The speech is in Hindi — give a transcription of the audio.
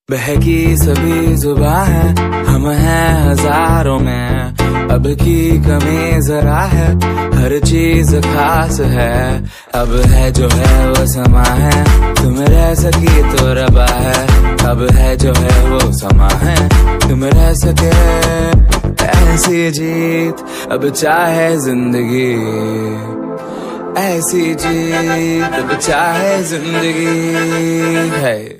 बहकी सभी जुबां है, हम हैं हजारों में। अब की कमी जरा है, हर चीज खास है। अब है जो है वो समा है, तुम रह सकी तो रबा है। अब है जो है वो समा है, तुम रह सके ऐसी जीत। अब चाहे जिंदगी ऐसी जीत, अब चाहे जिंदगी है।